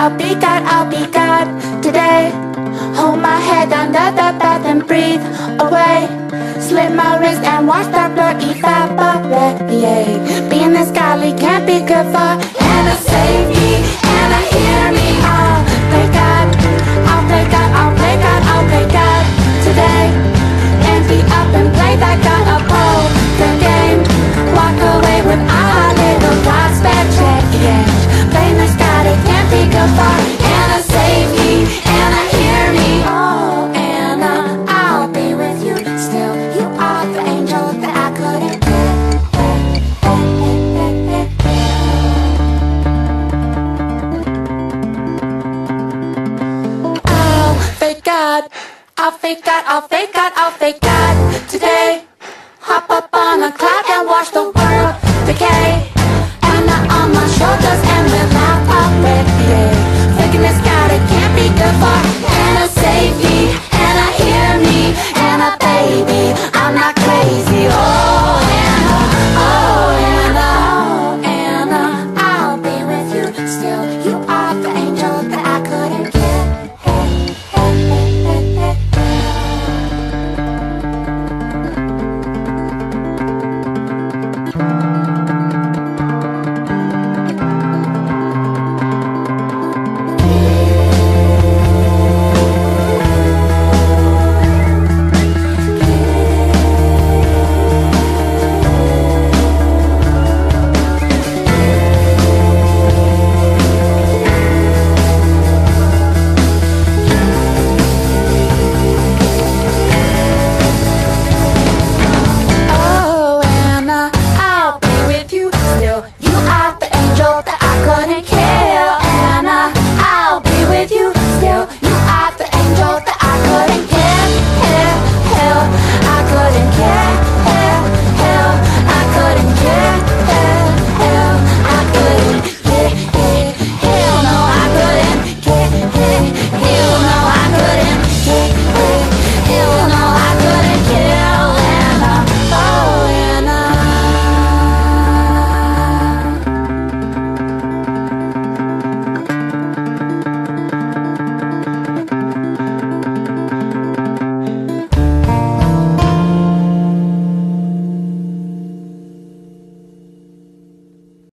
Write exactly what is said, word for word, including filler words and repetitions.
I'll be God, I'll be God today. Hold my head under the bath and breathe away. Slit my wrist and watch the blood evaporate. Being this godly can't be good for Anna, save me, Anna, hear me. I'll play God, I'll play God, I'll play God, I'll play God today. And be up and play that God a poker game. Walk away with our little God's bad change. Playing this God, it can't be good for Anna, save me, Anna, hear me. Oh, Anna, I'll be with you still. You are the angel that I couldn't get. I'll fake God, I'll fake God, I'll fake God, I'll fake God today. Hop up on a cloud and watch the world decay.